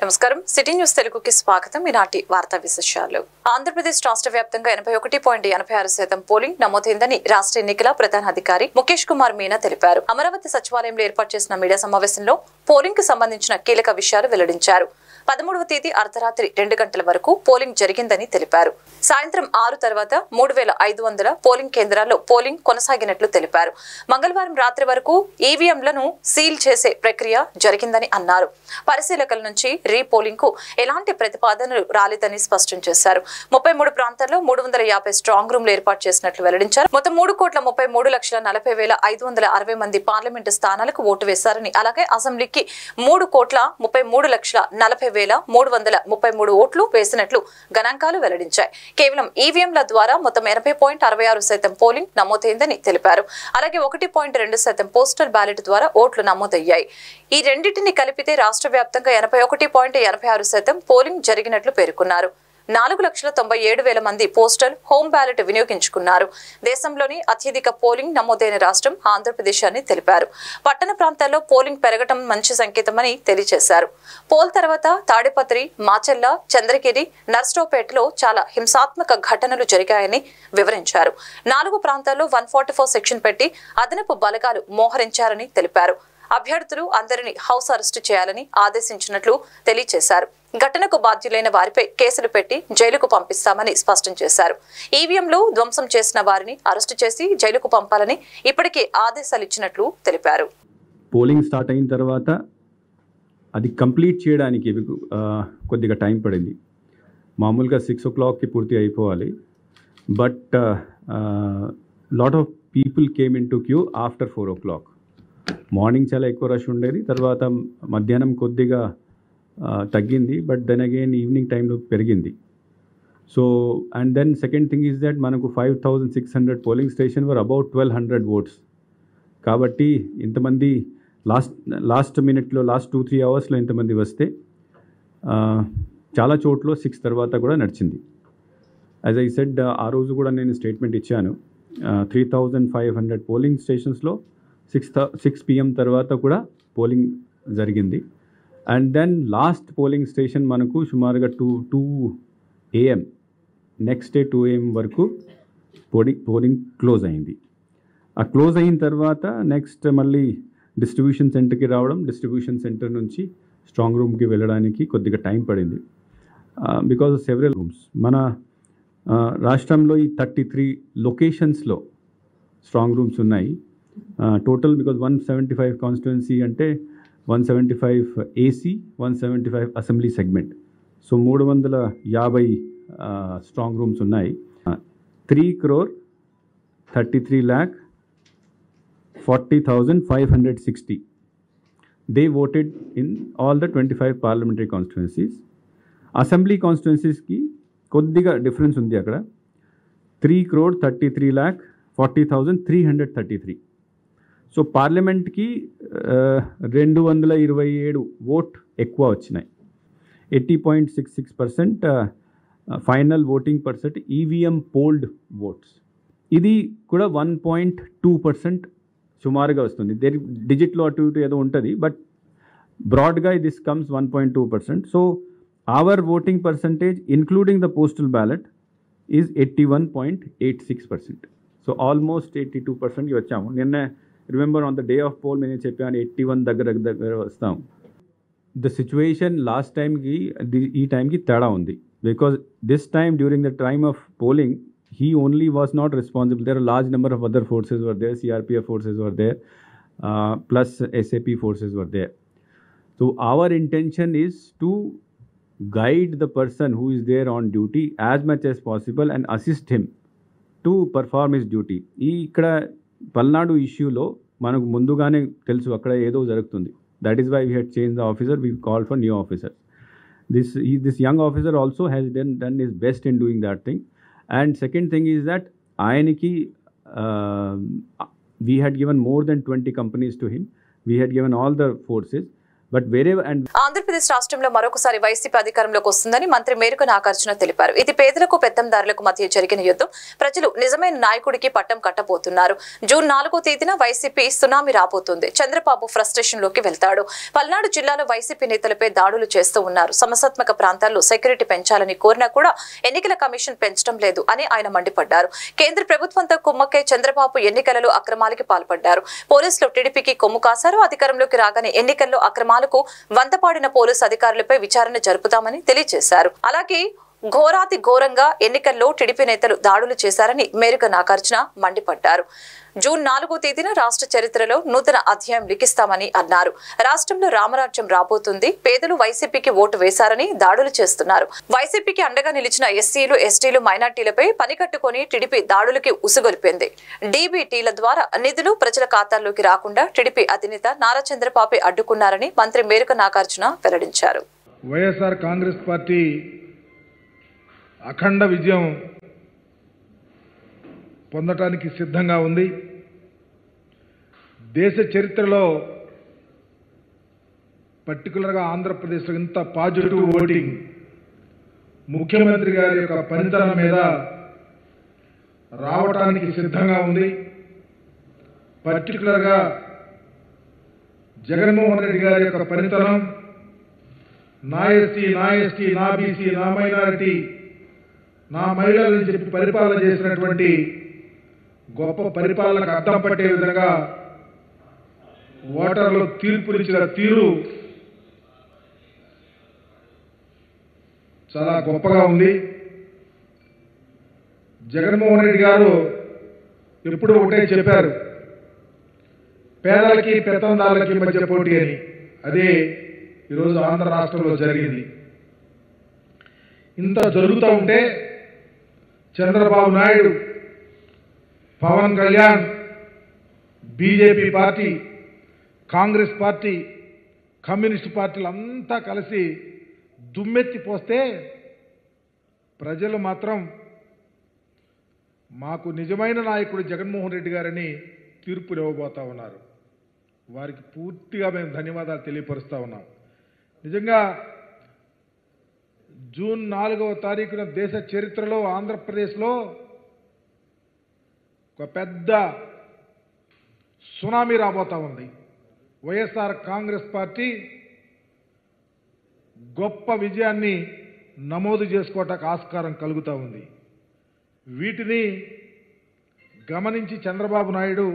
నమస్కారం city news తెలుగుకి స్వాగతం. ఈనాటి వార్తా విశేషాలు. ఆంధ్రప్రదేశ్ రాష్ట్ర వ్యాప్తంగా 81.86% పోలింగ్ నమోదైందని రాష్ట్ర ఎన్నికల ప్రధాన అధికారి ముఖేష్ కుమార్ మీనా తెలిపారు. అమరావతి సచివాలయంలో ఏర్పాటు చేసిన మీడియా సమావేశంలో పోలింగ్ కు సంబంధించిన కీలక విషయాలు వెల్లడించారు. 13వ తేదీ అర్ధరాత్రి 2 గంటల వరకు పోలింగ్ జరిగిందని తెలిపారు. సాయంత్రం 6 తర్వాత 3500 పోలింగ్ కేంద్రాల్లో పోలింగ్ కొనసాగినట్లు తెలిపారు. మంగళవారం రాత్రి వరకు ఈవీఎంలను సీల్ చేసే ప్రక్రియ జరిగిందని అన్నారు. పరిశీలకుల నుంచి రీపోలింగ్ కు ఎలాంటి ప్రతిపాదనలు రాలేదని స్పష్టం చేశారు. 33 ప్రాంతాల్లో 350 స్ట్రాంగ్ రూమ్లు ఏర్పాటు చేసినట్లు వెల్లడించారు. మొత్తం 3,33,40,560 మంది పార్లమెంటు స్థానాలకు ఓటు వేశారని, అలాగే అసెంబ్లీకి 3,33,40,333 ఓట్లు వేసినట్లు గణాంకాలు వెల్లడించాయి. కేవలం ఈవీఎంల ద్వారా మొత్తం 80.66% పోలింగ్ నమోదైందని తెలిపారు. అలాగే 1.2% పోస్టల్ బ్యాలెట్ ద్వారా ఓట్లు నమోదయ్యాయి. ఈ రెండింటిని కలిపితే రాష్ట్ర వ్యాప్తంగా 81.86% పోలింగ్ జరిగినట్లు పేర్కొన్నారు. 4,97,000 మంది పోస్టల్ హోమ్ బ్యాలెట్ వినియోగించుకున్నారు. దేశంలోని అత్యధిక పోలింగ్ నమోదైన రాష్ట్రం ఆంధ్రప్రదేశ్ అని తెలిపారు. పట్టణ ప్రాంతాల్లో పోలింగ్ పెరగడం మంచి సంకేతమని తెలియజేశారు. పోల్ తర్వాత తాడిపత్రి, మాచెల్ల, చంద్రగిరి, నర్సరావుపేటలో చాలా హింసాత్మక ఘటనలు జరిగాయని వివరించారు. 4 ప్రాంతాల్లో 144 సెక్షన్ పెట్టి అదనపు బలగాలు మోహరించారని తెలిపారు. అభ్యర్థులు అందరినీ హౌస్ అరెస్టు చేయాలని ఆదేశించినట్లు తెలియజేశారు. ఘటనకు బాధ్యులైన వారిపై కేసులు పెట్టి జైలుకు పంపిస్తామని స్పష్టం చేశారు. ఈవీఎంలు ధ్వంసం చేసిన వారిని అరెస్టు చేసి జైలుకు పంపాలని ఇప్పటికే ఆదేశాలు ఇచ్చినట్లు తెలిపారు. పోలింగ్ స్టార్ట్ అయిన తర్వాత అది కంప్లీట్ చేయడానికి కొద్దిగా టైం పడింది. మామూలుగా 6 o'clockకి పూర్తి అయిపోవాలి. But lot of people came in to queue after 4 o'clock. Morning చాలా ఎక్కువ రష్ ఉండేది, తర్వాత మధ్యాహ్నం కొద్దిగా తగ్గింది, బట్ దెన్ అగైన్ ఈవినింగ్ టైంలో పెరిగింది. So and then second thing is that మనకు 5,600 polling station were about 1,200 votes. కాబట్టి ఇంతమంది లాస్ట్ మినిట్లో లాస్ట్ 2-3 అవర్స్లో ఇంతమంది వస్తే చాలా చోట్ల 6 తర్వాత కూడా నడిచింది. యాజ్ ఐ సెడ్, ఆ రోజు కూడా నేను స్టేట్మెంట్ ఇచ్చాను. 3,500 పోలింగ్ స్టేషన్స్లో 6 PM తర్వాత కూడా పోలింగ్ జరిగింది. And then last polling station మనకు సుమారుగా 2 AM, నెక్స్ట్ డే 2 AM వరకు పోలింగ్ క్లోజ్ అయింది. ఆ క్లోజ్ అయిన తర్వాత నెక్స్ట్ మళ్ళీ డిస్ట్రిబ్యూషన్ సెంటర్కి రావడం, డిస్ట్రిబ్యూషన్ సెంటర్ నుంచి స్ట్రాంగ్ రూమ్కి వెళ్ళడానికి కొద్దిగా టైం పడింది బికాజ్ ఆఫ్ సెవెరల్ రూమ్స్. మన రాష్ట్రంలో ఈ 33 లొకేషన్స్లో స్ట్రాంగ్ రూమ్స్ ఉన్నాయి టోటల్. బికాజ్ 175 కాన్స్టిట్యుయెన్సీ అంటే 175 AC, 175 assembly segment. So 350 strong rooms ఉన్నాయి. 3,33,40,560 they voted in all the 25 parliamentary constituencies. Assembly కాన్స్టిట్యుయెన్సీస్కి కొద్దిగా డిఫరెన్స్ ఉంది. అక్కడ 3,33,40,333. సో పార్లమెంట్కి 227 ఓట్ ఎక్కువ వచ్చినాయి. 80.66% final voting percent EVM polled votes. ఇది కూడా 1.2% సుమారుగా వస్తుంది. డిజిట్లో అటు ఇటు ఏదో ఉంటుంది, బట్ బ్రాడ్గా this comes 1.2%. So our voting percentage including the postal ballot is 81.86%. So almost 82%కి వచ్చాము. నిన్న remember on the day of poll నేను చెప్పాను 81 దగ్గర వస్తాం. ద సిచ్యువేషన్ లాస్ట్ టైంకి ఈ టైంకి తేడా ఉంది. Because this time during the time of polling he only was not responsible. There are a large number of other forces were there. CRPF forces were there, plus SAP forces were there. So our intention is to guide the person who is there on duty as much as possible and assist him to perform his duty. ఇక్కడ పల్నాడు ఇష్యూలో మనకు ముందుగానే తెలుసు అక్కడ ఏదో జరుగుతుంది. That is why we had changed the officer. We called for new officer. This young officer also has done his best in doing that thing. And second thing is that Ayaniki, we had given more than 20 companies to him. We had given all the forces. But వేరే and Andhra Pradesh రాష్ట్రంలో మరొకసారి YCP అధికారంలోకి వస్తుందని మంత్రి మేరకు నాగార్జున తెలిపారు. ఇది పేదలకు పెత్తందారులకు మధ్య జరిగిన యుద్ధం. ప్రజలు నిజమైన నాయకుడికి పట్టం కట్టబోతున్నారు. జూన్ 4వ తేదీన వైసీపీ సునామీ రాబోతుంది. చంద్రబాబు ఫ్రస్ట్రేషన్ లోకి వెళ్తాడు. పల్నాడు జిల్లాలో వైసీపీ నేతలపై దాడులు చేస్తూ ఉన్నారు. సమస్యాత్మక ప్రాంతాల్లో సెక్యూరిటీ పెంచాలని కోరినా కూడా ఎన్నికల కమిషన్ పెంచడం లేదు అని ఆయన మండిపడ్డారు. కేంద్ర ప్రభుత్వంతో కుమ్మక్కై చంద్రబాబు ఎన్నికలలో అక్రమాలకి పాల్పడ్డారు. పోలీసులు టీడీపీకి కొమ్ము కాశారు. అధికారంలోకి రాగానే ఎన్నికల్లో అక్రమాలకు వంతపాడిన పోలీసు అధికారులపై విచారణ జరుపుతామని తెలియజేశారు. అలాగే ఘోరాతి ఘోరంగా ఎన్నికల్లో టీడీపీ నేతలు దాడులు చేశారని మేరకు నాగార్జున మండిపడ్డారు. జూన్ 4వ తేదీన రాష్ట్ర చరిత్రలో నూతన అధ్యాయం లిఖిస్తామని అన్నారు. రాష్ట్రంలో రామరాజ్యం రాబోతుంది. పేదలు వైసీపీకి ఓటు వేశారని దాడులు చేస్తున్నారు. వైసీపీకి అండగా నిలిచిన ఎస్సీలు, ఎస్టీలు, మైనార్టీలపై పని కట్టుకుని టీడీపీ దాడులకి ఉసుగొలిపింది. డీబీటీల ద్వారా నిధులు ప్రజల ఖాతాల్లోకి రాకుండా టీడీపీ అధినేత నారా చంద్రబాబు అడ్డుకున్నారని మంత్రి మేరకు నాగార్జున వెల్లడించారు. వైఎస్ఆర్ కాంగ్రెస్ పార్టీ అఖండ విజయం పొందటానికి సిద్ధంగా ఉంది. దేశ చరిత్రలో పర్టికులర్గా ఆంధ్రప్రదేశ్లో ఇంత పాజిటివ్ ఓటింగ్ ముఖ్యమంత్రి గారి యొక్క పనితనం మీద రావటానికి సిద్ధంగా ఉంది. పర్టికులర్గా జగన్మోహన్ రెడ్డి గారి యొక్క పనితనం, నా ఎస్సీ, నా ఎస్టీ, నా బీసీ, నా మైనారిటీ, నా మహిళలని చెప్పి పరిపాలన చేసినటువంటి గొప్ప పరిపాలనకు అద్దం పట్టే విధంగా ఓటర్లు తీర్పునిచ్చిన తీరు చాలా గొప్పగా ఉంది. జగన్మోహన్ రెడ్డి గారు ఎప్పుడూ ఒకటే చెప్పారు, పేదలకి పెత్తందారులకి మధ్య పోటీ అని. అదే ఈరోజు ఆంధ్ర రాష్ట్రంలో జరిగింది. ఇంత జరుగుతూ ఉంటే Chandrababu Naidu, Pawan Kalyan, BJP party, Congress party, communist పార్టీలు అంతా కలిసి దుమ్మెత్తి పోస్తే ప్రజలు మాత్రం మాకు నిజమైన నాయకుడు జగన్మోహన్ రెడ్డి గారని తీర్పులు ఇవ్వబోతా ఉన్నారు. వారికి పూర్తిగా మేము ధన్యవాదాలు తెలియపరుస్తూ ఉన్నాం. నిజంగా జూన్ 4వ తారీఖున దేశ చరిత్రలో ఆంధ్రప్రదేశ్లో ఒక పెద్ద సునామీ రాబోతా ఉంది. వైఎస్ఆర్ కాంగ్రెస్ పార్టీ గొప్ప విజయాన్ని నమోదు చేసుకోవటానికి ఆస్కారం కలుగుతూ ఉంది. వీటిని గమనించి చంద్రబాబు నాయుడు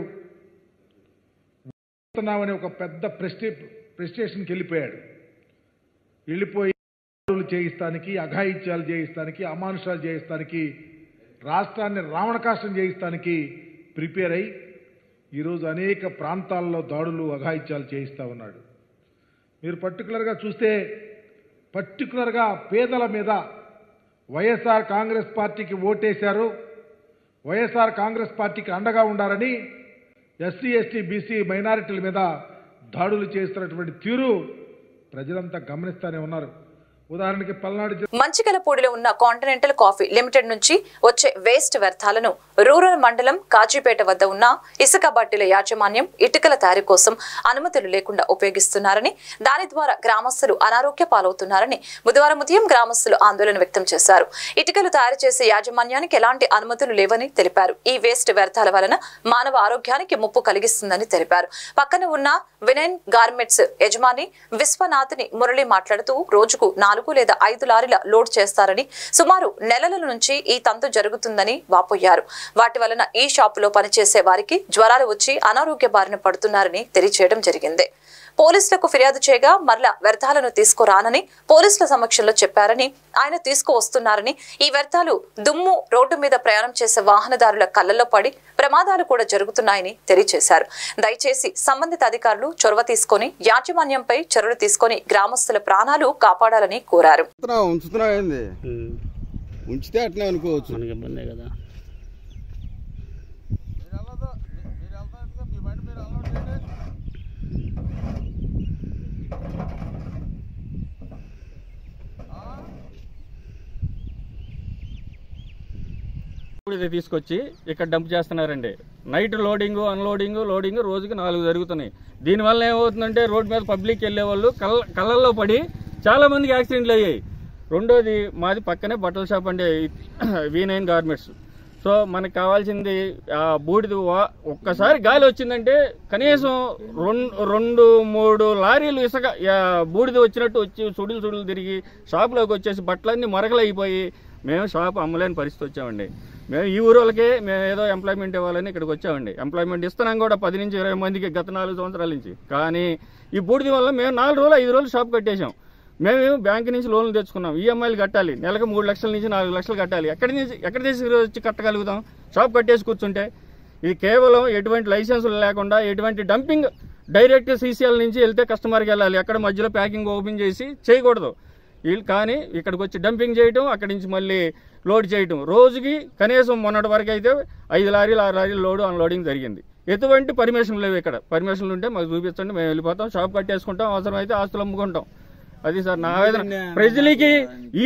అనే ఒక పెద్ద ప్రెస్టేషన్కి వెళ్ళిపోయి చేయిస్తానికి, అఘాయిత్యాలు చేయిస్తానికి, అమానుషాలు చేయిస్తానికి, రాష్ట్రాన్ని రావణకాష్టం చేయిస్తానికి ప్రిపేర్ అయి ఈరోజు అనేక ప్రాంతాల్లో దాడులు, అఘాయిత్యాలు చేయిస్తూ ఉన్నాడు. మీరు పర్టికులర్గా చూస్తే పర్టికులర్గా పేదల మీద వైఎస్ఆర్ కాంగ్రెస్ పార్టీకి ఓటేశారు, వైఎస్ఆర్ కాంగ్రెస్ పార్టీకి అండగా ఉండాలని ఎస్సీ, ఎస్టీ, బీసీ, మైనారిటీల మీద దాడులు చేస్తున్నటువంటి తీరు ప్రజలంతా గమనిస్తూనే ఉన్నారు. ఉదాహరణకి పల్నాడు మంచికలపూడిలో ఉన్న కాంటినెంటల్ కాఫీ లిమిటెడ్ నుంచి వచ్చే వేస్ట్ వ్యర్థాలను రూరల్ మండలం కాజీపేట వద్ద ఉన్న ఇసుక బట్టీల యాజమాన్యం ఇటుకల తయారీ కోసం అనుమతులు లేకుండా ఉపయోగిస్తున్నారని, దాని ద్వారా గ్రామస్తులు అనారోగ్య పాలవుతున్నారని బుధవారం ఉదయం గ్రామస్తులు ఆందోళన వ్యక్తం చేశారు. ఇటుకలు తయారు చేసే యాజమాన్యానికి ఎలాంటి అనుమతులు లేవని తెలిపారు. ఈ వేస్ట్ వ్యర్థాల వలన మానవ ఆరోగ్యానికి ముప్పు కలిగిస్తుందని తెలిపారు. పక్కన ఉన్న వినయన్ గార్మెంట్స్ యజమాని విశ్వనాథ్ని మురళి మాట్లాడుతూ రోజుకు 4 లేదా 5 లారీల లోడ్ చేస్తారని, సుమారు నెలల నుంచి ఈ తంతు జరుగుతుందని వాపోయారు. వాటి వలన ఈ షాపులో పనిచేసే వారికి జ్వరాలు వచ్చి అనారోగ్య బారిన పడుతున్నారని తెలియజేయడం జరిగింది. పోలీసులకు ఫిర్యాదు చేయగా మరలా వ్యర్థాలను తీసుకురానని పోలీసుల సమక్షంలో చెప్పారని, ఆయన తీసుకువస్తున్నారని, ఈ వ్యర్థాలు దుమ్ము రోడ్డు మీద ప్రయాణం చేసే వాహనదారుల కళ్లలో పడి ప్రమాదాలు కూడా జరుగుతున్నాయని తెలియజేశారు. దయచేసి సంబంధిత అధికారులు చొరవ తీసుకొని యాజమాన్యంపై చర్యలు తీసుకొని గ్రామస్తుల ప్రాణాలు కాపాడాలని కోరారు. ఉంచితే అట్లా అనుకోవచ్చు. ఇప్పుడు ఇది తీసుకొచ్చి ఇక్కడ డంప్ చేస్తున్నారండి. నైట్ లోడింగ్ రోజుకి 4 జరుగుతున్నాయి. దీనివల్ల ఏమవుతుందంటే రోడ్డు మీద పబ్లిక్ వెళ్ళే వాళ్ళు కళ్ళల్లో పడి చాలా మందికి యాక్సిడెంట్లు అయ్యాయి. రెండోది మాది పక్కనే బట్టల షాప్ అండి, V9 గార్మెంట్స్. సో మనకు కావాల్సింది బూడిద. ఒక్కసారి గాలి వచ్చిందంటే కనీసం 2-3 లారీలు ఇసుక బూడిద వచ్చినట్టు వచ్చి సుడులు తిరిగి షాపులోకి వచ్చేసి బట్టలన్నీ మరకలైపోయి మేము షాప్ అమ్మలేని పరిస్థితి వచ్చామండి. మేము ఈ ఊరు వాళ్ళకే మేము ఏదో ఎంప్లాయ్మెంట్ ఇవ్వాలని ఇక్కడికి వచ్చామండి. ఎంప్లాయ్మెంట్ ఇస్తున్నాం కూడా 10 నుంచి 20 మందికి గత 4 సంవత్సరాల నుంచి. కానీ ఈ బూడిద వల్ల మేము 4 రోజులు 5 రోజులు షాప్ కట్టేశాం. మేము బ్యాంకు నుంచి లోన్లు తెచ్చుకున్నాం, ఈఎంఐలు కట్టాలి, నెలకు 3 లక్షల నుంచి 4 లక్షలు కట్టాలి. ఎక్కడ తీసుకొచ్చి కట్టగలుగుతాం షాప్ కట్టేసి కూర్చుంటే? ఇది కేవలం ఎటువంటి లైసెన్సులు లేకుండా ఎటువంటి డంపింగ్ డైరెక్ట్ సీసీఎల్ నుంచి వెళ్తే కస్టమర్కి వెళ్ళాలి, ఎక్కడ మధ్యలో ప్యాకింగ్ ఓపెన్ చేసి చేయకూడదు వీళ్ళు. కానీ ఇక్కడికి వచ్చి డంపింగ్ చేయటం, అక్కడి నుంచి మళ్ళీ లోడ్ చేయటం. రోజుకి కనీసం మొన్నటి వరకు అయితే 5 లారీలు 6 లారీలు లోడ్ అన్లోడింగ్ జరిగింది. ఎటువంటి పర్మిషన్ లేవు ఇక్కడ. పర్మిషన్లు ఉంటే మాకు చూపించండి, మేము వెళ్ళిపోతాం, షాప్ కట్టేసుకుంటాం, అవసరమైతే ఆస్తులు అమ్ముకుంటాం. అది సార్ నా ఆవేదన. ప్రజలకి, ఈ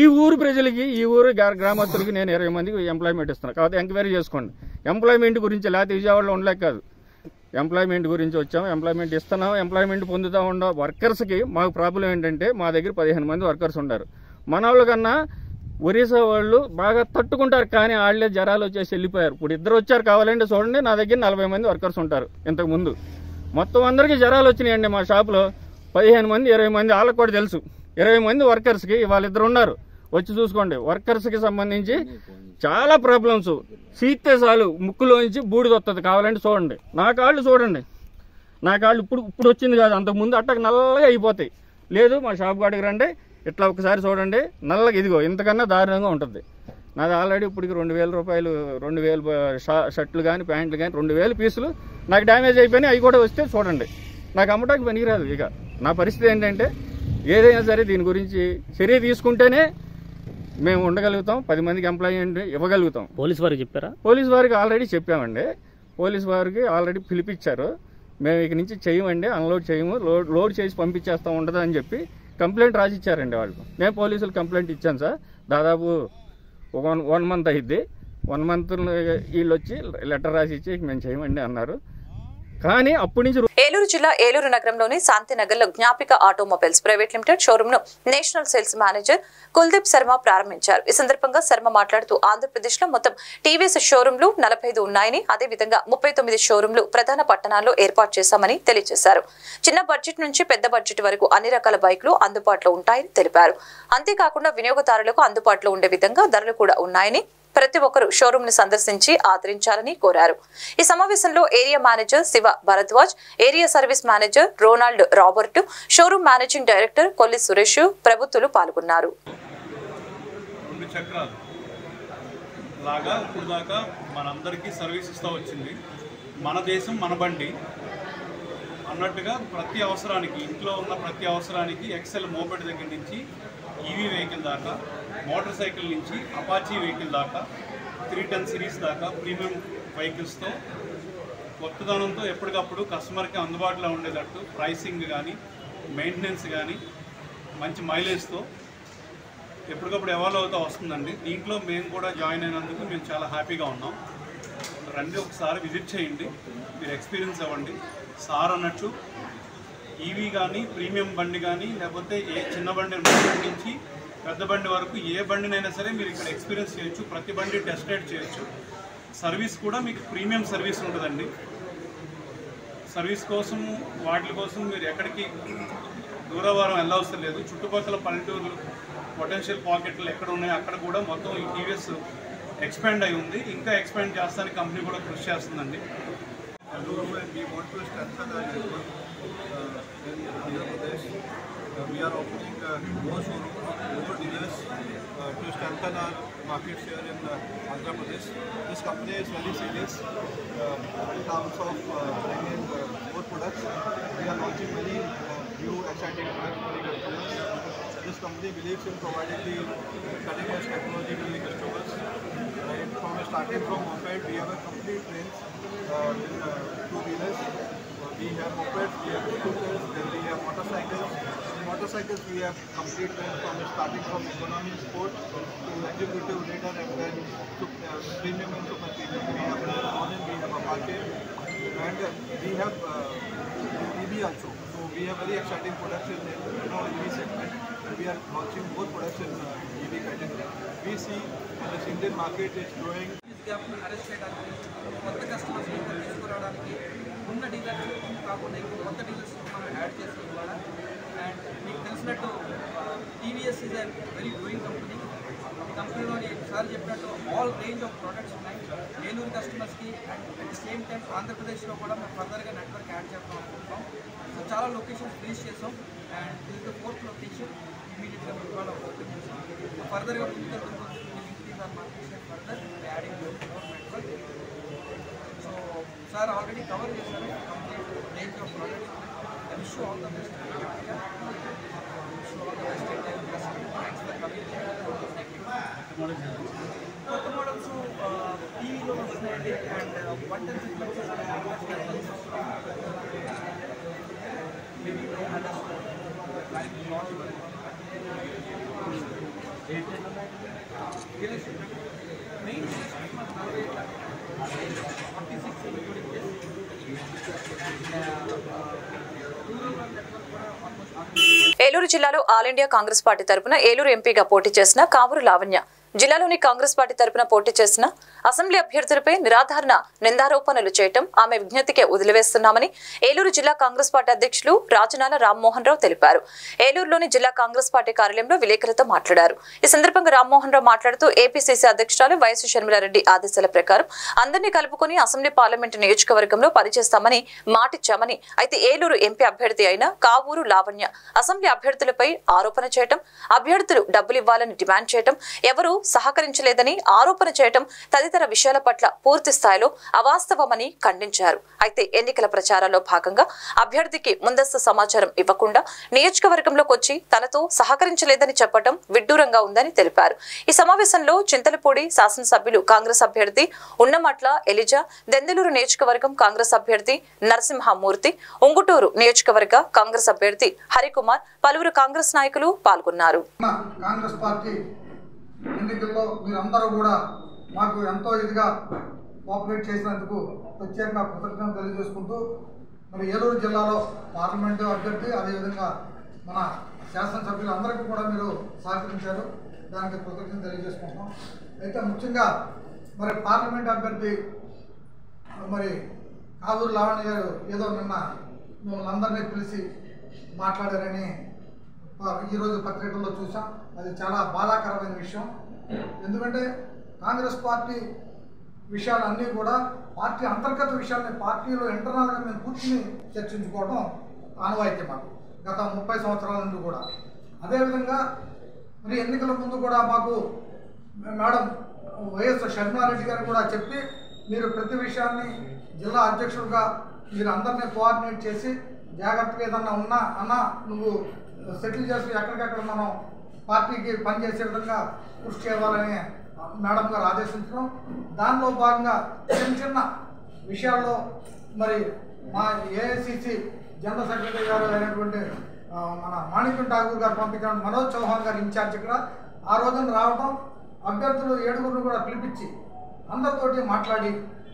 ఊరు గ్రామస్తులకి నేను 20 మందికి ఎంప్లాయ్మెంట్ ఇస్తున్నాను. కాబట్టి ఎంక్వైరీ చేసుకోండి ఎంప్లాయ్మెంట్ గురించి. లేకపోతే విజయవాడలో ఉండలేక కాదు, ఎంప్లాయ్మెంట్ గురించి వచ్చాం, ఎంప్లాయ్మెంట్ ఇస్తున్నాం, ఎంప్లాయ్మెంట్ పొందుతూ ఉండం. వర్కర్స్కి మాకు ప్రాబ్లం ఏంటంటే మా దగ్గర 15 మంది వర్కర్స్ ఉన్నారు. మన వాళ్ళ కన్నా ఒరిస్సా వాళ్ళు బాగా తట్టుకుంటారు, కానీ వాళ్ళే జ్వరాలు వచ్చేసి వెళ్ళిపోయారు. ఇప్పుడు 2 వచ్చారు, కావాలంటే చూడండి, నా దగ్గర 40 మంది వర్కర్స్ ఉంటారు. ఇంతకు ముందు మొత్తం అందరికీ జ్వరాలు వచ్చినాయండి మా షాప్లో. 15 మంది 20 మంది వాళ్ళకి కూడా తెలుసు. 20 మంది వర్కర్స్కి వాళ్ళిద్దరు ఉన్నారు, వచ్చి చూసుకోండి. వర్కర్స్కి సంబంధించి చాలా ప్రాబ్లమ్స్. సీతేసాలు ముక్కులోంచి బూడిద వస్తుంది, కావాలంటే చూడండి. నా కాళ్ళు చూడండి, నా కాళ్ళు ఇప్పుడు వచ్చింది కాదు, అంతకుముందు అట్టకు నల్లగా అయిపోతాయి. లేదు మా షాప్ కాడికి రండి, ఇట్లా ఒకసారి చూడండి, నల్లగా ఇదిగో ఇంతకన్నా దారుణంగా ఉంటుంది. నాది ఆల్రెడీ ఇప్పటికి 2000 రూపాయలు 2000 షర్ట్లు కానీ ప్యాంట్లు కానీ 2000 పీసులు నాకు డ్యామేజ్ అయిపోయినాయి. అవి కూడా వస్తే చూడండి, నాకు అమ్మటానికి పనికిరాదు. ఇక నా పరిస్థితి ఏంటంటే ఏదైనా సరే దీని గురించి చర్య తీసుకుంటేనే మేము ఉండగలుగుతాం, 10 మందికి ఎంప్లాయ్మెంట్ ఇవ్వగలుగుతాం. పోలీస్ వారికి చెప్పారా? పోలీస్ వారికి ఆల్రెడీ చెప్పామండి. పోలీస్ వారికి ఆల్రెడీ పిలిపించారు. మేము ఇక నుంచి చేయమండి, అన్లోడ్ చేయము, లోడ్ చేసి పంపించేస్తాం ఉండదు అని చెప్పి కంప్లైంట్ రాసిచ్చారండి వాళ్ళు. నేను పోలీసులు కంప్లైంట్ ఇచ్చాను సార్. దాదాపు 1 మంత్ అయింది. 1 మంత్ వీళ్ళు వచ్చి లెటర్ రాసిచ్చి మేము చేయమండి అన్నారు. కానీ అప్పటి నుంచి ఏలూరు జిల్లా ఏలూరు నగరంలోని శాంతినగర్ లో Gnapika automobiles private limited showroom ను national sales manager Kuldeep Sharma ప్రారంభించారు. ఈ సందర్భంగా శర్మ మాట్లాడుతూ ఆంధ్రప్రదేశ్ లో మొత్తం టీవీఎస్ షోరూంలు 45 ఉన్నాయని, అదేవిధంగా 39 షోరూంలు ప్రధాన పట్టణాల్లో ఏర్పాటు చేశామని తెలియజేశారు. చిన్న బడ్జెట్ నుంచి పెద్ద బడ్జెట్ వరకు అన్ని రకాల బైక్లు అందుబాటులో ఉంటాయని తెలిపారు. అంతేకాకుండా వినియోగదారులకు అందుబాటులో ఉండే విధంగా ధరలు కూడా ఉన్నాయని, ప్రతి ఒక్కరూ షోరూమ్ ని సందర్శించి ఆదరించాలని కోరారు. ఈ సమావేశంలో area manager Shiva Bharadwaj, area service manager Ronald Robert, showroom managing director Kolli Suresh ప్రభుత్వాలు పాల్గొన్నారు. 2 చక్రాలు లాగా ఇప్పుడు దాకా మనందరికీ సర్వీస్ ఇస్తూ వచ్చింది. మన దేశం మన బండి అన్నట్టుగా ప్రతి అవసరానికి, ఇంట్లో ఉన్న ప్రతి అవసరానికి ఎక్సెల్ మోపెడ్ దగ్గర నుంచి ఈవీ వెహికల్ దాకా, మోటార్ సైకిల్ నుంచి అపాచీ వెహికల్ దాకా, 310 సిరీస్ దాకా ప్రీమియం వెహికల్స్తో కొత్తదనంతో ఎప్పటికప్పుడు కస్టమర్కి అందుబాటులో ఉండేటట్టు ప్రైసింగ్ కానీ మెయింటెనెన్స్ కానీ మంచి మైలేజ్తో ఎప్పటికప్పుడు ఎవాల్వ్ అవుతూ వస్తుందండి. దీంట్లో మేము కూడా జాయిన్ అయినందుకు మేము చాలా హ్యాపీగా ఉన్నాం. రండి, ఒకసారి విజిట్ చేయండి, మీరు ఎక్స్పీరియన్స్ అవ్వండి. సార్ అన్నట్టు ఈవీ కానీ ప్రీమియం బండి కానీ లేకపోతే ఏ చిన్న బండి నుంచి పెద్ద బండి వరకు ఏ బండినైనా సరే మీరు ఇక్కడ ఎక్స్పీరియన్స్ చేయొచ్చు. ప్రతి బండి టెస్ట్ రైడ్ చేయొచ్చు. సర్వీస్ కూడా మీకు ప్రీమియం సర్వీస్ ఉంటుందండి. సర్వీస్ కోసం వాటి కోసం మీరు ఎక్కడికి దూరవారం వెళ్ళవసరం లేదు. చుట్టుపక్కల పల్లెటూర్లు పొటెన్షియల్ పాకెట్లు ఎక్కడ ఉన్నాయో అక్కడ కూడా మొత్తం ఈ టీవీఎస్ ఎక్స్పాండ్ అయి ఉంది. ఇంకా ఎక్స్పాండ్ చేస్తానికి కంపెనీ కూడా కృషి చేస్తుందండి. We are opening more showrooms, more dealers to strengthen our market share in Andhra Pradesh. This company is very serious in terms of bringing more products. We are launching many new exciting products for the customers. This company believes in providing the cutting edge technology to the customers. Right starting from moped, we have a complete range in 2-wheelers. We have mopeds, we have scooters, then we have motorcycles. In motorcycles, we have complete range from starting from economy sport to executive later and then to premium and super premium. We have Ronin, we have Apache, and we have EV also. So we have very exciting products in EV segment. We are launching more products in EV category. We see this Indian market is growing. Arrest చేయడానికి కొత్త customers తీసుకురావడానికి ఉన్న dealers కాకుండా ఇంకా కొత్త dealers మనం add చేస్తాం ఇవాళ. అండ్ మీకు తెలిసినట్టు TVS is a very growing company. ఈ కంపెనీలోని సార్ చెప్పినట్టు ఆల్ రేంజ్ ఆఫ్ ప్రోడక్ట్స్ ఉన్నాయి ఏలూరు కస్టమర్స్కి. And at the same time ఆంధ్రప్రదేశ్లో కూడా మేము ఫర్దర్గా నెట్వర్క్ యాడ్ చేద్దాం అనుకుంటున్నాం. సో చాలా లొకేషన్స్ రీచ్ చేసాం. అండ్ ఇది ద 4th లొకేషన్ ఇమీడియట్గా మేము ఇవాళ ఓపెన్ చేసాం. ఫర్దర్గా ముందుకెళ్తున్నాం. Further adding to our network. So, sir already covered this complete range of products. I wish you all the best. I wish you all the best. Thanks for coming. Thank you. కొత్త models టీవీలో వస్తున్నాయండి. And 110 maybe main Eluru జిల్లాలో all India Congress party తరపున ఏలూరు ఎంపీగా పోటీ చేసిన కావూరు లావణ్య జిల్లాలోని Congress party తరపున పోటీ చేసిన అసెంబ్లీ అభ్యర్థులపై నిరాధారణ నిందారోపణలు చేయటం ఆమె విజ్ఞతకే వదిలివేస్తున్నామని ఏలూరు జిల్లా కాంగ్రెస్ పార్టీ అధ్యక్షులు రాజనాల రామ్మోహన్ రావు తెలిపారు. ఏలూరులోని జిల్లా కాంగ్రెస్ పార్టీ కార్యాలయంలో విలేకరులతో మాట్లాడారు. ఈ సందర్భంగా రామ్మోహన్ రావు మాట్లాడుతూ ఏపీసీసీ అధ్యక్షురాలు వైఎస్ షర్మిలారెడ్డి ఆదేశాల ప్రకారం అందరినీ కలుపుకొని అసెంబ్లీ పార్లమెంటు నియోజకవర్గంలో పనిచేస్తామని మాటిచ్చామని, అయితే ఏలూరు ఎంపీ అభ్యర్థి అయిన కావూరు లావణ్య అసెంబ్లీ అభ్యర్థులపై ఆరోపణ చేయటం, అభ్యర్థులు డబ్బులు ఇవ్వాలని డిమాండ్ చేయటం, ఎవరు సహకరించలేదని ఆరోపణ చేయటం తదితర విషయాల పట్ల పూర్తి స్థాయిలో అవాస్తవమని ఖండించారు. అయితే ఎన్నికల ప్రచారంలో భాగంగా అభ్యర్థికి ముందస్తు సమాచారం ఇవ్వకుండా నియోజకవర్గంలోకి వచ్చి తనతో సహకరించలేదని చెప్పడం విడ్డూరంగా ఉందని తెలిపారు. ఈ సమావేశంలో చింతలపూడి శాసనసభ్యులు కాంగ్రెస్ అభ్యర్థి ఉన్నమట్ల ఎలిజా, దెందులూరు నియోజకవర్గం కాంగ్రెస్ అభ్యర్థి నరసింహమూర్తి, ఉంగుటూరు నియోజకవర్గ కాంగ్రెస్ అభ్యర్థి హరికుమార్, పలువురు కాంగ్రెస్ నాయకులు పాల్గొన్నారు. కాంగ్రెస్ పార్టీ ఎన్నికల్లో మీరందరూ కూడా మాకు ఎంతో ఇదిగా కోఆపరేట్ చేసినందుకు ప్రత్యేకంగా కృతజ్ఞతలు తెలియజేసుకుంటూ, మరి ఏలూరు జిల్లాలో పార్లమెంటు అభ్యర్థి అదేవిధంగా మన శాసనసభ్యులు అందరికీ కూడా మీరు సహకరించారు, దానికి కృతజ్ఞతలు తెలియజేసుకుంటున్నాం. అయితే ముఖ్యంగా మరి పార్లమెంట్ అభ్యర్థి మరి కావూరు లావణ్య గారు ఏదో నిన్న మిమ్మల్ని అందరినీ పిలిచి మాట్లాడారని ఈరోజు పత్రికల్లో చూసాం. అది చాలా బాధాకరమైన విషయం. ఎందుకంటే కాంగ్రెస్ పార్టీ విషయాలన్నీ కూడా పార్టీ అంతర్గత విషయాలని పార్టీలో ఇంటర్నల్గా మేము కూర్చుని చర్చించుకోవడం ఆనవాయితీ మాకు గత 30 సంవత్సరాల నుండి కూడా. అదేవిధంగా మరి ఎన్నికల ముందు కూడా మాకు మేడం వైఎస్ షర్మిలారెడ్డి గారు కూడా చెప్పి, మీరు ప్రతి విషయాన్ని జిల్లా అధ్యక్షుడిగా మీరు అందరినీ కోఆర్డినేట్ చేసి జాగ్రత్తగా ఏదన్నా ఉన్నా అన్నా నువ్వు సెటిల్ చేసి ఎక్కడికక్కడ మనం పార్టీకి పనిచేసే విధంగా కృషి చేయాలని మేడం గారు ఆదేశించడం. దానిలో భాగంగా చిన్న చిన్న విషయాల్లో మరి మా ఏఐసిసి జనరల్ సెక్రటరీ గారు అయినటువంటి మన మాణిక్యం ఠాగూర్ గారు పంపించడం, మనోజ్ చౌహాన్ గారు ఇన్ఛార్జ్ ఇక్కడ ఆ రోజున రావడం, అభ్యర్థులు 7గురిని కూడా పిలిపించి అందరితోటి మాట్లాడి,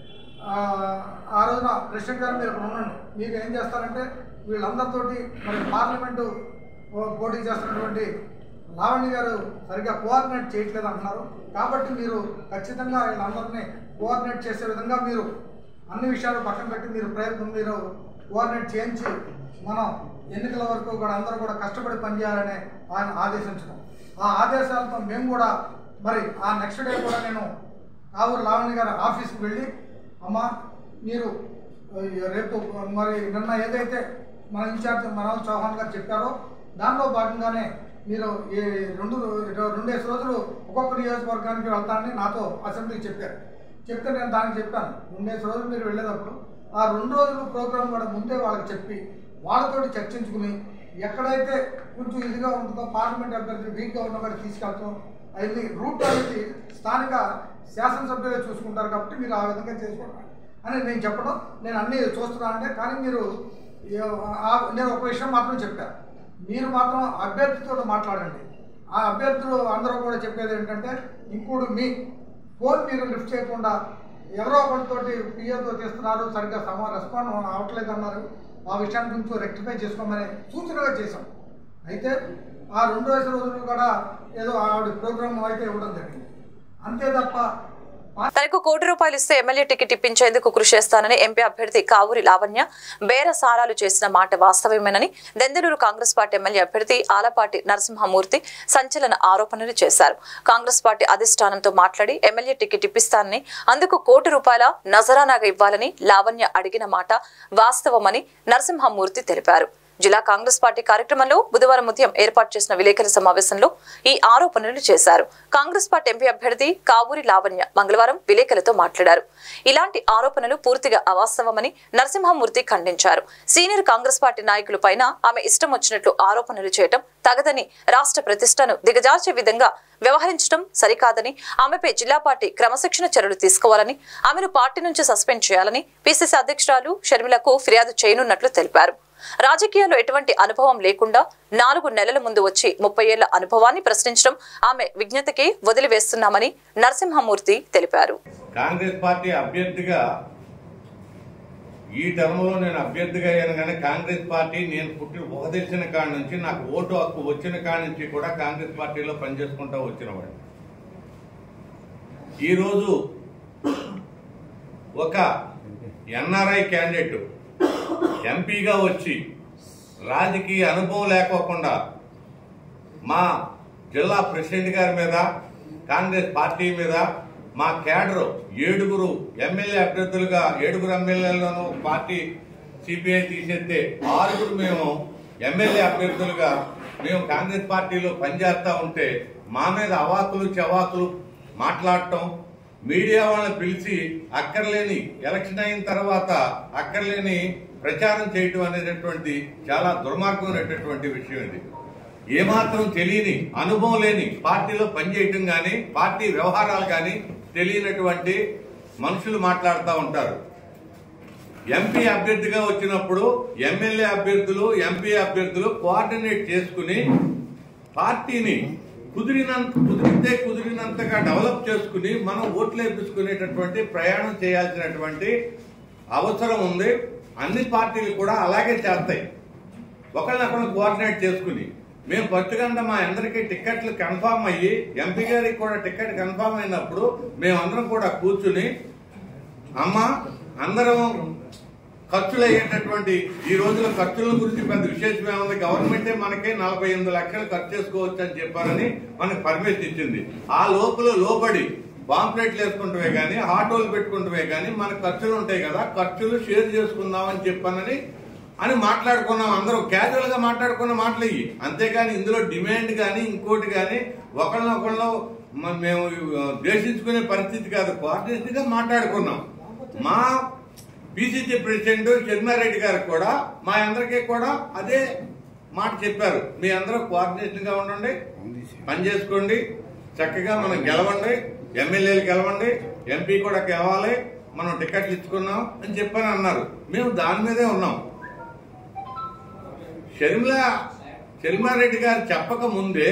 ఆ రోజున ప్రెసిడెంట్ గారు మీరు ఇక్కడ ఉండండి, మీరు ఏం చేస్తారంటే వీళ్ళందరితోటి మరి పార్లమెంటు పోటీ చేస్తున్నటువంటి లావణ్య గారు సరిగ్గా కోఆర్డినేట్ చేయట్లేదు అంటున్నారు, కాబట్టి మీరు ఖచ్చితంగా వీళ్ళందరినీ కోఆర్డినేట్ చేసే విధంగా మీరు అన్ని విషయాలు పక్కన పెట్టి మీరు కోఆర్డినేట్ చేయించి మనం ఎన్నికల వరకు కూడా అందరూ కూడా కష్టపడి పనిచేయాలని ఆయన ఆదేశించడం. ఆ ఆదేశాలతో మేము కూడా మరి ఆ నెక్స్ట్ డే కూడా నేను కావూరు లావణ్య గారి ఆఫీస్కి వెళ్ళి, అమ్మ మీరు రేపు మరి నిన్న ఏదైతే మన ఇన్ఛార్జ్ మనోజ్ చౌహాన్ గారు చెప్పారో దానిలో భాగంగానే మీరు ఈ 2 రోజులు ఒక్కొక్క నియోజకవర్గానికి వెళ్తానని నాతో అసెంబ్లీకి చెప్పారు. చెప్తే నేను దానికి చెప్పాను, 2 రోజులు మీరు వెళ్ళేటప్పుడు ఆ 2 రోజులు ప్రోగ్రాం కూడా ముందే వాళ్ళకి చెప్పి వాళ్ళతోటి చర్చించుకుని ఎక్కడైతే కొంచెం ఇదిగా ఉంటుందో పార్లమెంట్ అభ్యర్థి వీక్గా ఉన్న కూడా తీసుకెళ్తాం, అవన్నీ రూట్ అనేది స్థానిక శాసనసభ్యులే చూసుకుంటారు కాబట్టి మీరు ఆ విధంగా చేసుకోండి అని నేను చెప్పడం, నేను అన్నీ చూస్తున్నానంటే. కానీ నేను ఒక విషయం మాత్రం చెప్పాను, మీరు మాత్రం అభ్యర్థితో మాట్లాడండి. ఆ అభ్యర్థులు అందరూ కూడా చెప్పేది ఏంటంటే, ఇంకోటి మీ ఫోన్ మీరు లిఫ్ట్ చేయకుండా ఎవరో ఒకరితోటి పిఏతో చేస్తున్నారు, సరిగ్గా రెస్పాండ్ అవ్వట్లేదు అన్నారు. ఆ విషయాన్ని కొంచెం రెక్టిఫై చేసుకోమని సూచనగా చేశాం. అయితే ఆ 2 రోజులు కూడా ఏదో ఆవిడ ప్రోగ్రామ్ అయితే ఇవ్వడం జరిగింది. అంతే తప్ప తనకు ₹1 ఇస్తే ఎమ్మెల్యే టికెట్ ఇప్పించేందుకు కృషి చేస్తానని ఎంపీ అభ్యర్థి కావూరి లావణ్య బేరసారాలు చేసిన మాట వాస్తవమేనని దెందులూరు కాంగ్రెస్ పార్టీ ఎమ్మెల్యే అభ్యర్థి ఆలపాటి నరసింహమూర్తి సంచలన ఆరోపణలు చేశారు. కాంగ్రెస్ పార్టీ అధిష్టానంతో మాట్లాడి ఎమ్మెల్యే టికెట్ ఇప్పిస్తానని, అందుకు ₹1 నజరానాగా ఇవ్వాలని లావణ్య అడిగిన మాట వాస్తవమని నరసింహమూర్తి తెలిపారు. జిల్లా కాంగ్రెస్ పార్టీ కార్యక్రమంలో బుధవారం ఉదయం ఏర్పాటు చేసిన విలేకరుల సమావేశంలో ఈ ఆరోపణలు చేశారు. కాంగ్రెస్ పార్టీ ఎంపీ అభ్యర్థి కావూరి లావణ్య మంగళవారం విలేకరులతో మాట్లాడారు. ఇలాంటి ఆరోపణలు పూర్తిగా అవాస్తవమని నరసింహమూర్తి ఖండించారు. సీనియర్ కాంగ్రెస్ పార్టీ నాయకుల పైన ఆమె ఇష్టం వచ్చినట్లు ఆరోపణలు చేయడం తగదని, రాష్ట్ర ప్రతిష్టను దిగజార్చే విధంగా వ్యవహరించడం సరికాదని, ఆమెపై జిల్లా పార్టీ క్రమశిక్షణ చర్యలు తీసుకోవాలని, ఆమెను పార్టీ నుంచి సస్పెండ్ చేయాలని పిసిసి అధ్యక్షురాలు షర్మిలకు ఫిర్యాదు చేయనున్నట్లు తెలిపారు. రాజకీయాల్లో ఎటువంటి అనుభవం లేకుండా 4 నెలల ముందు వచ్చి 30 ఏళ్ల అనుభవాన్ని ప్రశ్నించడం ఆమె విజ్ఞతకే వదిలివేస్తున్నామని నరసింహమూర్తి తెలిపారు. కాంగ్రెస్ పార్టీ అభ్యర్థిగా ఈ టర్మ్లో నేను అభ్యర్థిగా అయ్యాను, కానీ కాంగ్రెస్ పార్టీ నేను ఉపదేశించిన కాడి నుంచి, నాకు ఓటు హక్కు వచ్చిన కాడి నుంచి కూడా కాంగ్రెస్ పార్టీలో పనిచేసుకుంటూ వచ్చినవాడు. ఈరోజు ఒక ఎన్ఆర్ఐ క్యాండిడేట్ ఎంపీగా వచ్చి రాజకీయ అనుభవం లేకోకుండా మా జిల్లా ప్రెసిడెంట్ గారి మీద, కాంగ్రెస్ పార్టీ మీద, మా క్యాడర్ 7 ఎమ్మెల్యే అభ్యర్థులుగా 7 ఎమ్మెల్యేలను పార్టీ సిపిఐ తీసేస్తే 6 మేము ఎమ్మెల్యే అభ్యర్థులుగా మేము కాంగ్రెస్ పార్టీలో పనిచేస్తా ఉంటే మా మీద అవాకులు చవాకులు మాట్లాడటం, మీడియా వాళ్ళని పిలిచి అక్కర్లేని ఎలక్షన్ అయిన తర్వాత అక్కర్లేని ప్రచారం చేయటం అనేటటువంటి చాలా దుర్మార్గమైనటువంటి విషయం. ఇది ఏమాత్రం తెలియని, అనుభవం లేని, పార్టీలో పనిచేయటం కానీ పార్టీ వ్యవహారాలు కానీ తెలియనటువంటి మనుషులు మాట్లాడుతూ ఉంటారు. ఎంపీ అభ్యర్థిగా వచ్చినప్పుడు ఎమ్మెల్యే అభ్యర్థులు, ఎంపీ అభ్యర్థులు కోఆర్డినేట్ చేసుకుని పార్టీని కుదిరినంతగా డెవలప్ చేసుకుని మనం ఓట్లు వేపించుకునేటటువంటి ప్రయాణం చేయాల్సినటువంటి అవసరం ఉంది. అన్ని పార్టీలు కూడా అలాగే చేస్తాయి. ఒకళ్ళనొకళ్ళు కోఆర్డినేట్ చేసుకుని మేము పట్టుకంటే మా అందరికీ టికెట్లు కన్ఫామ్ అయ్యి ఎంపీ గారికి కూడా టికెట్ కన్ఫామ్ అయినప్పుడు మేమందరం కూడా కూర్చుని అందరం ఖర్చులు అయ్యేటటువంటి ఈ రోజుల ఖర్చుల గురించి పెద్ద విశేషం ఏముంది, గవర్నమెంటే మనకి 48 లక్షలు ఖర్చు చేసుకోవచ్చు అని చెప్పారని మనకు పర్మిషన్ ఇచ్చింది. ఆ లోబడి పాంప్లెట్లు వేసుకుంటే గానీ, ఆటోలు పెట్టుకుంటే గానీ మనకు ఖర్చులు ఉంటాయి కదా, ఖర్చులు షేర్ చేసుకుందాం అని చెప్పానని మాట్లాడుకున్నాం. అందరూ క్యాజువల్ గా మాట్లాడుకున్న మాటలు ఇవి. అంతేగాని ఇందులో డిమాండ్ గానీ ఇంకోటి గానీ ఒకళ్ళనొకళ్ళు మేము ద్వేషించుకునే పరిస్థితి కాదు. కోఆర్డినేషన్ గా మాట్లాడుకున్నాం. మా పిసిసి ప్రెసిడెంట్ షర్మిలారెడ్డి గారికి కూడా మా అందరికీ కూడా అదే మాట చెప్పారు. మీ అందరూ కోఆర్డినేషన్ గా ఉండండి, పనిచేసుకోండి, చక్కగా మనం గెలవండి, ఎమ్మెల్యేలు గెలవండి, ఎంపీ కూడా గెలవాలి, మనం టికెట్లు ఇచ్చుకున్నాం అని చెప్పని అన్నారు. మేము దాని మీదే ఉన్నాం. షర్మిలారెడ్డి గారు చెప్పక ముందే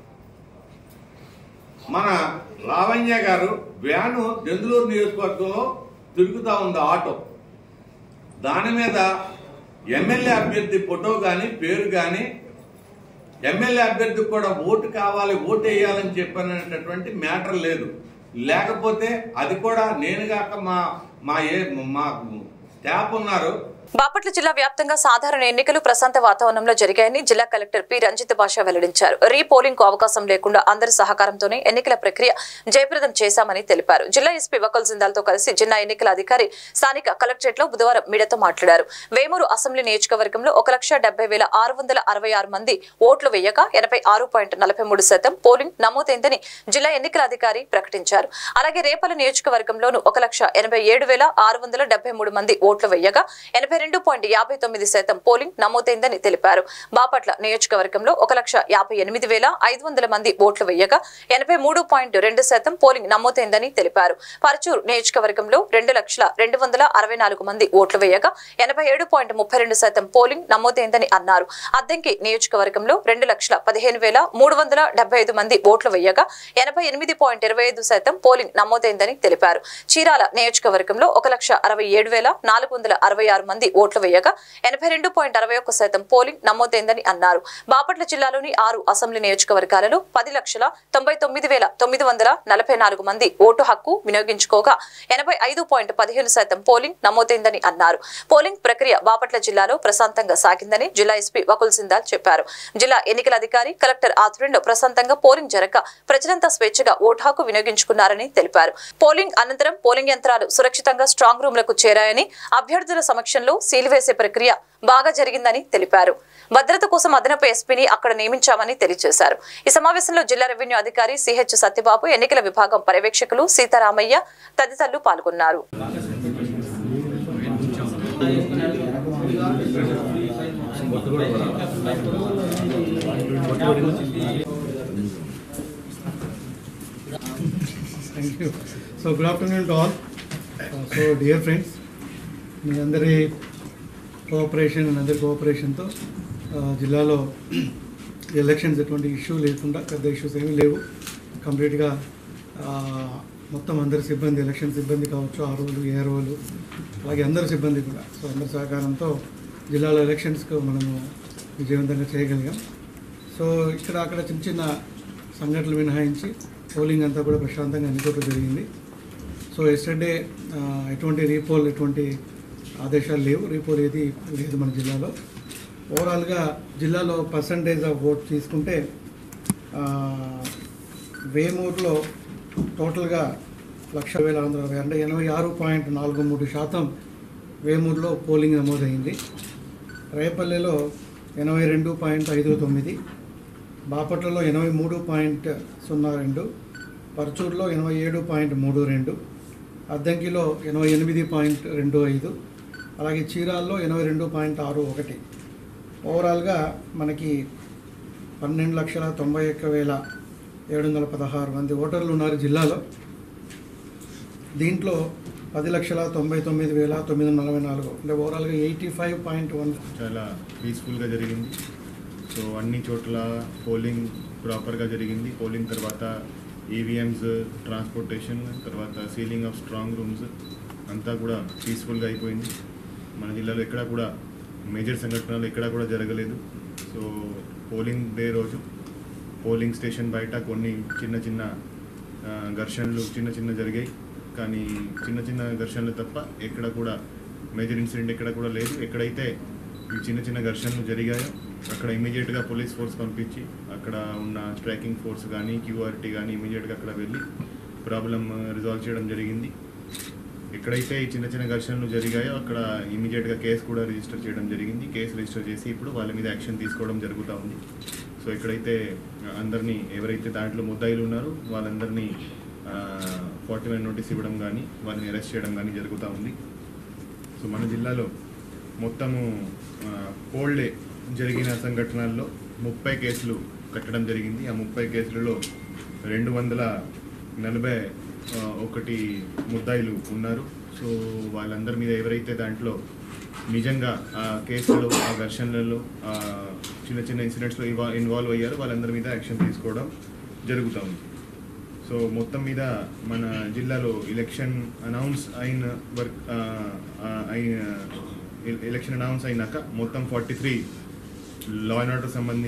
మన లావణ్య గారు వ్యాను దెందులూరు నియోజకవర్గంలో తిరుగుతా ఉంది ఆటో. దాని మీద ఎమ్మెల్యే అభ్యర్థి ఫోటో గాని పేరు గాని, ఎమ్మెల్యే అభ్యర్థికి కూడా ఓటు కావాలి, ఓటు వేయాలని చెప్పనేటటువంటి మ్యాటర్ లేదు. లేకపోతే అది కూడా నేను కాక మా స్టాఫ్ ఉన్నారు. బాపట్ల జిల్లా వ్యాప్తంగా సాధారణ ఎన్నికలు ప్రశాంత వాతావరణంలో జరిగాయని జిల్లా కలెక్టర్ పి రంజిత్ భాష వెల్లడించారు. రీపోలింగ్ కు అవకాశం లేకుండా అందరి సహకారంతోనే ఎన్నికల ప్రక్రియ జయప్రదం చేశామని తెలిపారు. జిల్లా ఎస్పీ వకల్ జిందాల్తో కలిసి జిల్లా ఎన్నికల అధికారి స్థానిక కలెక్టరేట్ లో బుధవారం మీడియాతో మాట్లాడారు. వేమూరు అసెంబ్లీ నియోజకవర్గంలో 1,70,666 మంది ఓట్లు వేయగా 86.43% పోలింగ్ నమోదైందని జిల్లా ఎన్నికల అధికారి ప్రకటించారు. అలాగే రేపల నియోజకవర్గంలోనూ 1,87,673 మంది ఓట్లు వేయగా 82.59% పోలింగ్ నమోదైందని తెలిపారు. బాపట్ల నియోజకవర్గంలో 1,58,500 మంది ఓట్లు వేయగా 83.2% పోలింగ్ నమోదైందని తెలిపారు. పరచూరు నియోజకవర్గంలో 2,02,264 మంది ఓట్లు వేయగా 87.32% పోలింగ్ నమోదైందని అన్నారు. అద్దంకి నియోజకవర్గంలో 2,15,375 మంది ఓట్లు వేయగా 88.25% పోలింగ్ నమోదైందని తెలిపారు. చీరాల నియోజకవర్గంలో 1,67,466 మంది ఓట్లు వేయగా 82.61% పోలింగ్ నమోదైందని అన్నారు. బాపట్ల జిల్లాలోని 6 అసెంబ్లీ నియోజకవర్గాలలో 10,99,944 మంది ఓటు హక్కు వినియోగించుకోగా 85.15% పోలింగ్ నమోదైందని అన్నారు. పోలింగ్ ప్రక్రియ బాపట్ల జిల్లాలో ప్రశాంతంగా సాగిందని జిల్లా ఎస్పీ వకుల్ సిందాల్ చెప్పారు. జిల్లా ఎన్నికల అధికారి కలెక్టర్ ఆధ్వర్యంలో ప్రశాంతంగా పోలింగ్ జరగ ప్రజలంతా స్వేచ్ఛగా ఓటు హక్కు వినియోగించుకున్నారని తెలిపారు. పోలింగ్ అనంతరం పోలింగ్ యంత్రాలు సురక్షితంగా స్ట్రాంగ్ రూమ్లకు చేరాయని, అభ్యర్థుల సమక్షంలో సీల్ వేసే ప్రక్రియ బాగా జరిగిందని తెలిపారు. భద్రత కోసం అదనపు ఎస్పీని అక్కడ నియమించామని తెలియజేశారు. ఈ సమావేశంలో జిల్లా రెవెన్యూ అధికారి సిహెచ్ సత్యబాబు, ఎన్నికల విభాగం పర్యవేక్షకులు సీతారామయ్య తదితరులు పాల్గొన్నారు. Thank you. So good afternoon to all. So dear friends, మీ అందరి కోఆపరేషన్ అందరి కోఆపరేషన్తో జిల్లాలో ఎలక్షన్స్ ఎటువంటి ఇష్యూ లేకుండా, పెద్ద ఇష్యూస్ ఏమీ లేవు. కంప్లీట్గా మొత్తం అందరి సిబ్బంది, ఎలక్షన్ సిబ్బంది కావచ్చు, ఆర్ఓలు, ఏఆర్ఓలు, అలాగే అందరి సిబ్బంది కూడా, సో అందరి సహకారంతో జిల్లాలో ఎలక్షన్స్కు మనము విజయవంతంగా చేయగలిగాం. సో ఇక్కడ అక్కడ చిన్న చిన్న సంఘటనలు మినహాయించి పోలింగ్ అంతా కూడా ప్రశాంతంగా అన్ని చోట్ల జరిగింది. సో ఎస్టర్డే ఎటువంటి రీపోల్, ఎటువంటి ఆదేశాలు లేవు, రీపోల్ ఏది లేదు మన జిల్లాలో. ఓవరాల్గా జిల్లాలో పర్సంటేజ్ ఆఫ్ ఓట్ తీసుకుంటే వేమూరులో టోటల్గా 1,00,000 అంటే 86.43% వేమూరులో పోలింగ్ నమోదైంది. రేపల్లెలో 82.59, బాపట్లలో 83.02, పరచూరులో 87.32, అద్దంకిలో 88.25, అలాగే చీరాల్లో 82.61. ఓవరాల్గా మనకి 12,91,716 మంది ఓటర్లు ఉన్నారు జిల్లాలో. దీంట్లో 10,99,944 అంటే ఓవరాల్గా 85.1. చాలా పీస్ఫుల్గా జరిగింది. సో అన్ని చోట్ల పోలింగ్ ప్రాపర్గా జరిగింది. పోలింగ్ తర్వాత ఈవీఎంస్ ట్రాన్స్పోర్టేషన్, తర్వాత సీలింగ్ ఆఫ్ స్ట్రాంగ్ రూమ్స్ అంతా కూడా పీస్ఫుల్గా అయిపోయింది. మన జిల్లాలో ఎక్కడా కూడా మేజర్ సంఘటనలు ఎక్కడా కూడా జరగలేదు. సో పోలింగ్ డే రోజు పోలింగ్ స్టేషన్ బయట కొన్ని చిన్న చిన్న ఘర్షణలు చిన్న జరిగాయి. కానీ చిన్న ఘర్షణలు తప్ప ఎక్కడ కూడా మేజర్ ఇన్సిడెంట్ ఎక్కడ కూడా లేదు. ఎక్కడైతే ఈ చిన్న ఘర్షణలు జరిగాయో అక్కడ ఇమీడియట్గా పోలీస్ ఫోర్స్ పంపించి అక్కడ ఉన్న స్ట్రైకింగ్ ఫోర్స్ కానీ క్యూఆర్టీ కానీ ఇమీడియట్గా అక్కడ వెళ్ళి ప్రాబ్లం రిజాల్వ్ చేయడం జరిగింది. ఎక్కడైతే ఈ చిన్న ఘర్షణలు జరిగాయో అక్కడ ఇమీడియట్గా కేసు కూడా రిజిస్టర్ చేయడం జరిగింది. కేసు రిజిస్టర్ చేసి ఇప్పుడు వాళ్ళ మీద యాక్షన్ తీసుకోవడం జరుగుతూ ఉంది. సో ఎక్కడైతే అందరినీ ఎవరైతే దాంట్లో ముద్దాయిలు ఉన్నారో వాళ్ళందరినీ 41 నోటీస్ ఇవ్వడం కానీ వాళ్ళని అరెస్ట్ చేయడం కానీ జరుగుతూ ఉంది. సో మన జిల్లాలో మొత్తము పోల్ డే జరిగిన సంఘటనల్లో 30 కేసులు కట్టడం జరిగింది. ఆ 30 కేసులలో 241 ముద్దాయిలు ఉన్నారు. సో వాళ్ళందరి మీద ఎవరైతే దాంట్లో నిజంగా ఆ కేసులో, ఆ ఘర్షణలలో, చిన్న ఇన్సిడెంట్స్లో ఇన్వాల్వ్ అయ్యారో వాళ్ళందరి మీద యాక్షన్ తీసుకోవడం జరుగుతూ ఉంది. సో మొత్తం మీద మన జిల్లాలో ఎలక్షన్ అనౌన్స్ అయినాక మొత్తం 43 లా అండ్ ఆర్డర్ సంబంధించి